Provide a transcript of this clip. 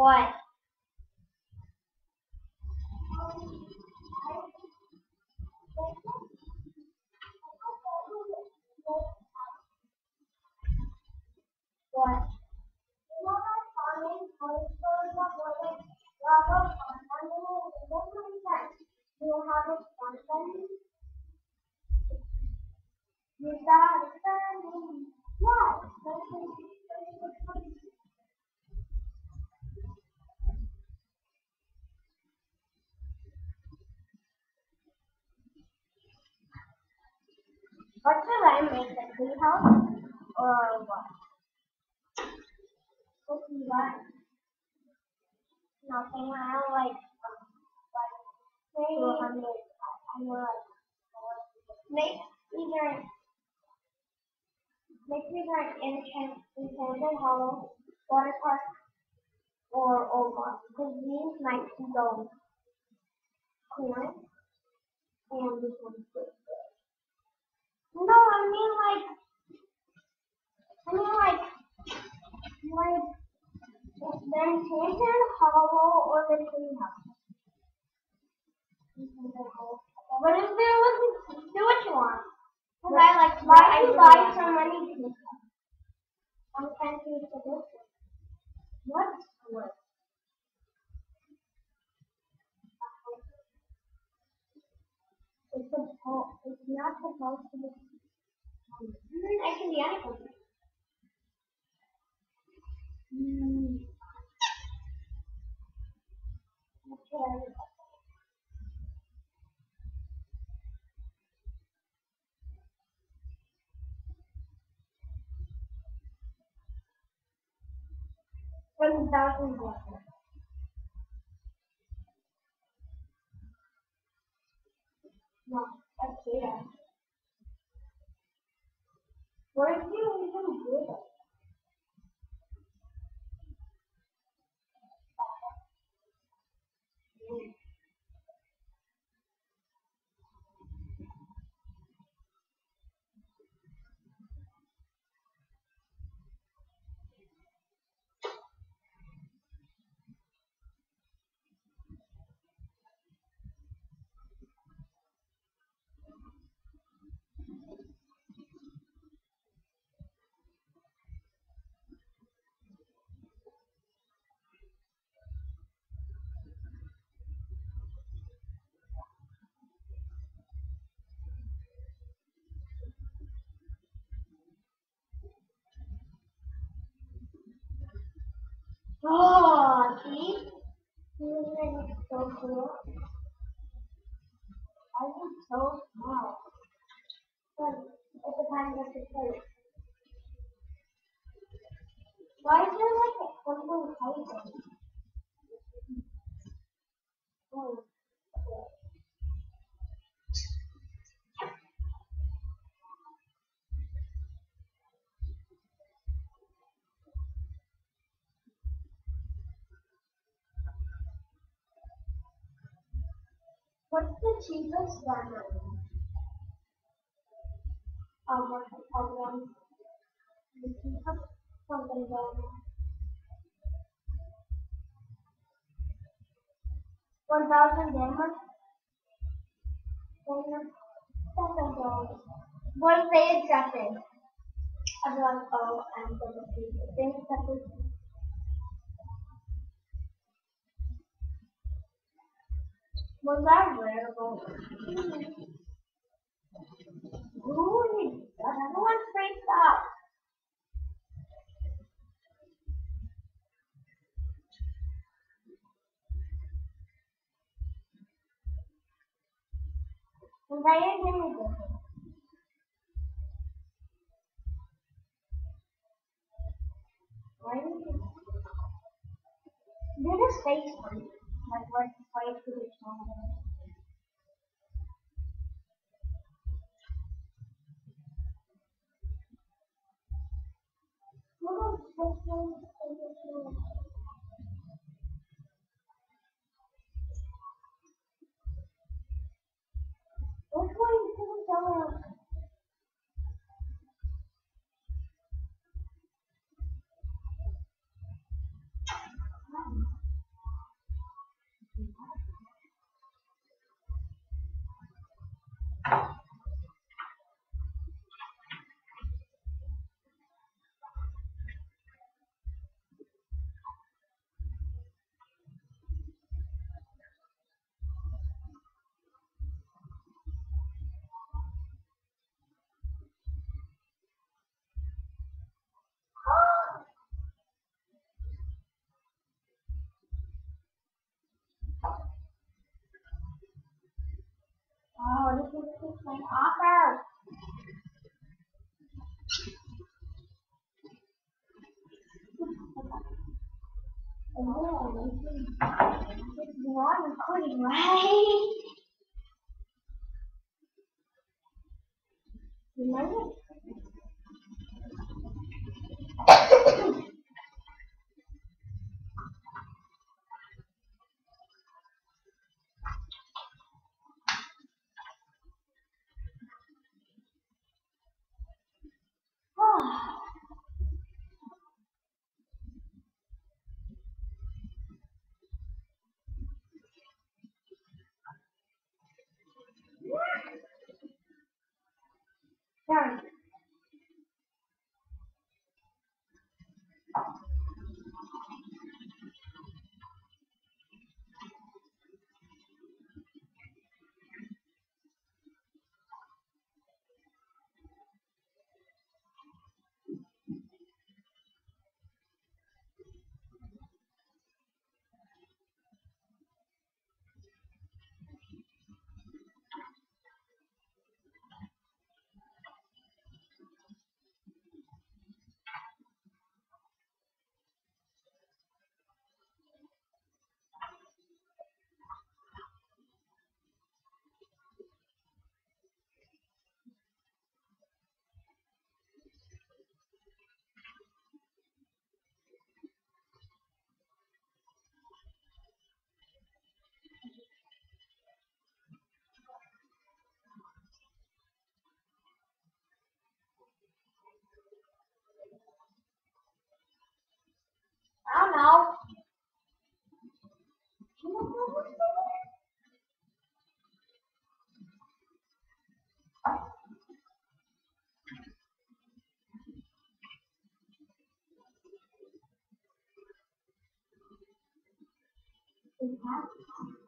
What? What? What should I make, a tree house or what? What? Nothing. I don't like make either an enchanted hollow, water park, or old one. Because these might go clear and this one's good. No, I mean like the enchanted hollow or the tree house. But if there wasn't, do what you want. Because I like, why do you buy so many pieces? I'm trying to use this one. What? What? It's not supposed to be. I can be anything. Okay. $1,000. No, that's it. Where do you even do it? Oh, see? It's so cool. I think so small. But it depends what you play. Why is there like something hiding? Oh. What's the cheapest one? One. Something down. 1,000 damage. $7. Once they accepted, I'd be like, oh, I'm going to see it. They accepted. Was that wearable? Ooh, another one's freaked out. Why didn't give me this? Why did you? You're the space one. Like, why is it smaller? Which one is the was right. Remember? Done. I don't know. It happened.